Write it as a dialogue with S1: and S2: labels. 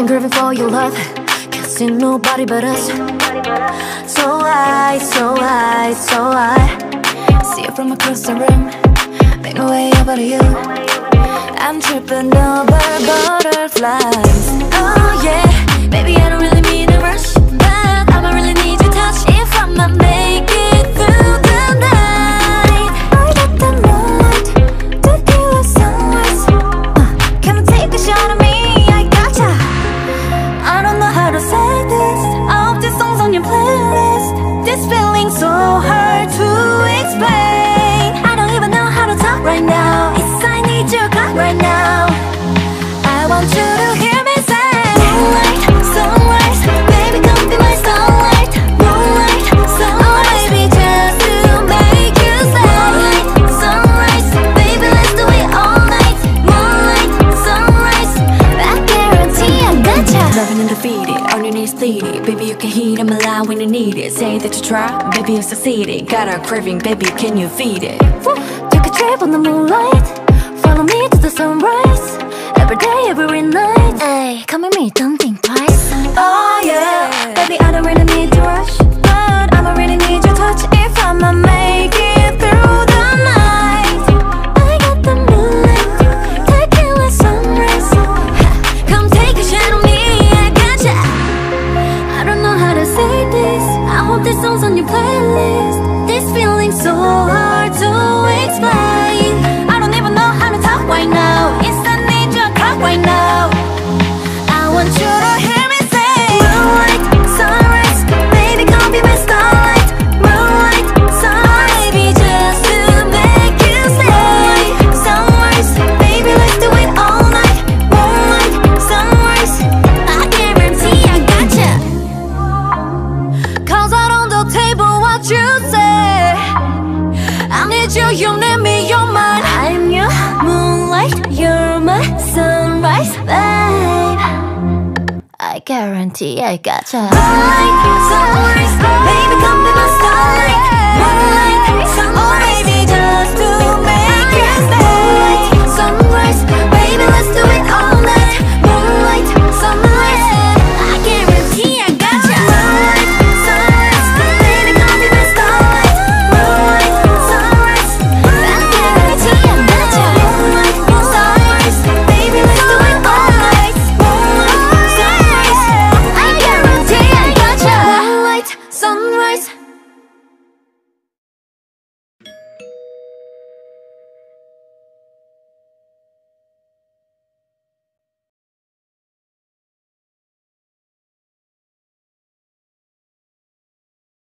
S1: been craving for your love. Can't see nobody but us. So I see it from across the room. Make my way over to you. I'm tripping over butterflies. Oh yeah, baby I don't really mean to rush, but I'ma really need your touch if I'ma make it through the night. I got the moonlight, tequila sunrise. Come and take a shot of me, I gotcha. I don't know how to say this. All of these songs on your playlist. This feeling's so hard to explain. I don't even know how to talk right now. It's I need your cut right now. I want you to hear me say moonlight, sunrise, baby come be my starlight. Moonlight, sunrise, baby just to make you say moonlight, sunrise, baby let's do it all night. Moonlight, sunrise, I guarantee I gotcha.
S2: Loving and defeated, all you need is pleaded. Baby you can heat them alive when you need it. Say that you try, baby you succeeded. Got a craving, baby can you feed it?
S1: Take a trip on the moonlight, follow me to the sunrise. Every day, every night. Ay, come with me, don't think twice. Oh yeah, baby I don't really need to rush, but I'ma really need your touch if I'ma make it through the night. I got the moonlight, tequila sunrise. Come take a shot on me, I gotcha. I don't know how to say this. I hope this song's on your playlist. This feeling's so hard to explain. I don't even know how to talk right now. It's I need your cut right now. I want you to hear me say moonlight, sunrise, baby come be my starlight. Moonlight, sunrise, baby just to make you stay. Sunrise, baby let's do it all night. Moonlight, sunrise, I guarantee I gotcha. Cards out on the table, what you say? I need you, you need me, you're mine. I'm your moonlight, you're my sunrise, babe. I guarantee I gotcha. Moonlight, sunrise, baby come be my starlight. Moonlight, sunrise, baby just to make you stay. Sunrise, baby let's do it all night. Moonlight, sunrise, I guarantee I gotcha. Moonlight, sunrise, baby come be my starlight. Moonlight, sunrise, I guarantee I gotcha. Moonlight, sunrise, baby let's do it all night. Moonlight, sunrise, I guarantee I gotcha. Moonlight, sunrise.